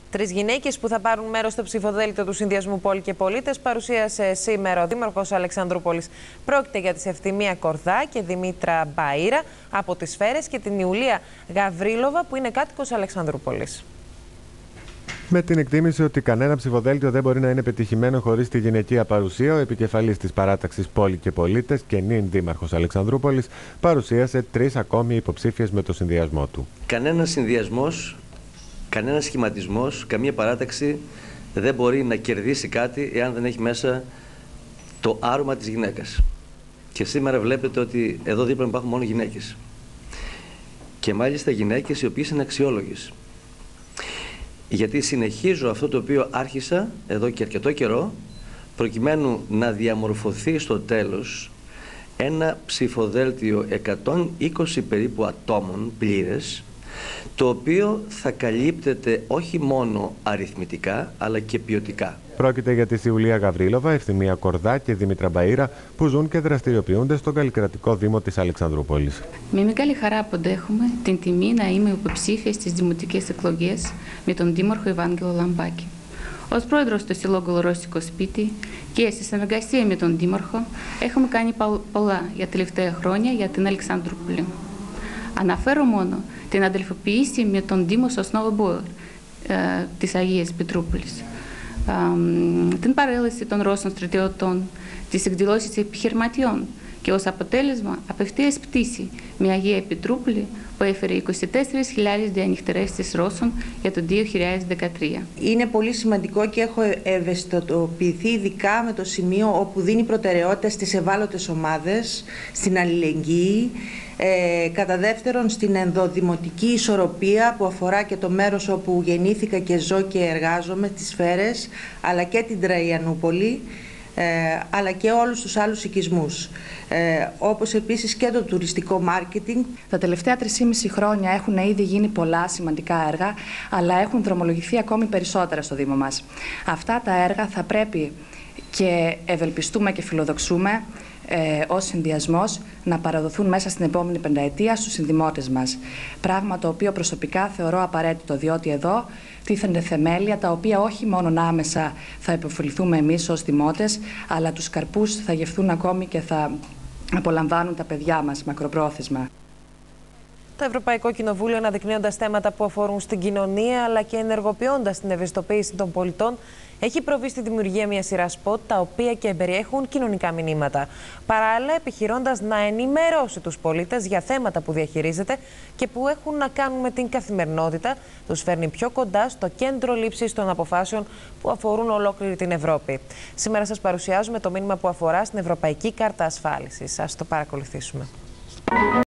Τρεις γυναίκες που θα πάρουν μέρος στο ψηφοδέλτιο του Συνδυασμού Πόλη και Πολίτες παρουσίασε σήμερα ο Δήμαρχος Αλεξανδρούπολης. Πρόκειται για τη Ευθυμία Κορδά και Δημήτρα Μπαΐρα από τις Σφαίρες και την Ιουλία Γαβρίλοβα που είναι κάτοικος Αλεξανδρούπολης. Με την εκτίμηση ότι κανένα ψηφοδέλτιο δεν μπορεί να είναι πετυχημένο χωρίς τη γυναικεία παρουσία, ο επικεφαλής της παράταξης Πόλη και Πολίτες και νυν Δήμαρχος Αλεξανδρούπολης παρουσίασε 3 ακόμη υποψήφιες με το συνδυασμό του. Κανένας συνδυασμός, κανένας σχηματισμός, καμία παράταξη δεν μπορεί να κερδίσει κάτι εάν δεν έχει μέσα το άρωμα της γυναίκας. Και σήμερα βλέπετε ότι εδώ δίπλα υπάρχουν μόνο γυναίκες. Και μάλιστα γυναίκες οι οποίες είναι αξιόλογες. Γιατί συνεχίζω αυτό το οποίο άρχισα εδώ και αρκετό καιρό, προκειμένου να διαμορφωθεί στο τέλος ένα ψηφοδέλτιο 120 περίπου ατόμων πλήρες, το οποίο θα καλύπτεται όχι μόνο αριθμητικά, αλλά και ποιοτικά. Πρόκειται για τη Ιουλία Γαβρίλοβα, Ευθυμία Κορδά και Δημήτρα Μπαΐρα, που ζουν και δραστηριοποιούνται στον καλλικρατικό Δήμο της Αλεξανδρούπολης. Με μεγάλη χαρά αποδέχομαι την τιμή να είμαι υποψήφια στις δημοτικές εκλογές με τον Δήμαρχο Ευάγγελο Λαμπάκη. Ως πρόεδρος του Συλλόγου Ρώσικο Σπίτι και σε συνεργασία με τον Δήμαρχο έχουμε κάνει πολλά για τελευταία χρόνια για την Αλεξανδρούπολη. Αναφέρω μόνο την αδελφοποίηση με τον Δήμο Σοσνόβο Μπόερ της Αγίας Πετρούπολης, την παρέλαση των Ρώσων στρατιωτών, τις εκδηλώσεις επιχειρηματιών και ως αποτέλεσμα απευθείας πτήση με Αγία Πετρούπολη που έφερε 24.000 διανυχτερεύσεις Ρώσων για το 2013. Είναι πολύ σημαντικό και έχω ευαισθητοποιηθεί ειδικά με το σημείο όπου δίνει προτεραιότητα στις ευάλωτες ομάδες, στην αλληλεγγύη, κατά δεύτερον στην ενδοδημοτική ισορροπία που αφορά και το μέρος όπου γεννήθηκα και ζω και εργάζομαι, τις Σφαίρες, αλλά και την Τραϊανούπολη, αλλά και όλους τους άλλους οικισμούς, όπως επίσης και το τουριστικό μάρκετινγκ. Τα τελευταία 3,5 χρόνια έχουν ήδη γίνει πολλά σημαντικά έργα, αλλά έχουν δρομολογηθεί ακόμη περισσότερα στο Δήμο μας. Αυτά τα έργα θα πρέπει και ευελπιστούμε και φιλοδοξούμε ως συνδυασμός να παραδοθούν μέσα στην επόμενη πενταετία στους συνδημότες μας. Πράγμα το οποίο προσωπικά θεωρώ απαραίτητο, διότι εδώ τίθενται θεμέλια τα οποία όχι μόνο άμεσα θα υποφεληθούμε εμείς ως δημότες, αλλά τους καρπούς θα γευθούν ακόμη και θα απολαμβάνουν τα παιδιά μας μακροπρόθεσμα. Το Ευρωπαϊκό Κοινοβούλιο, αναδεικνύοντας θέματα που αφορούν στην κοινωνία αλλά και ενεργοποιώντας την ευαισθητοποίηση των πολιτών, έχει προβεί στη δημιουργία μια σειρά σποτ τα οποία και περιέχουν κοινωνικά μηνύματα. Παράλληλα, επιχειρώντας να ενημερώσει τους πολίτες για θέματα που διαχειρίζεται και που έχουν να κάνουν με την καθημερινότητα, τους φέρνει πιο κοντά στο κέντρο λήψης των αποφάσεων που αφορούν ολόκληρη την Ευρώπη. Σήμερα σας παρουσιάζουμε το μήνυμα που αφορά στην Ευρωπαϊκή Κάρτα Ασφάλισης. Ας το παρακολουθήσουμε.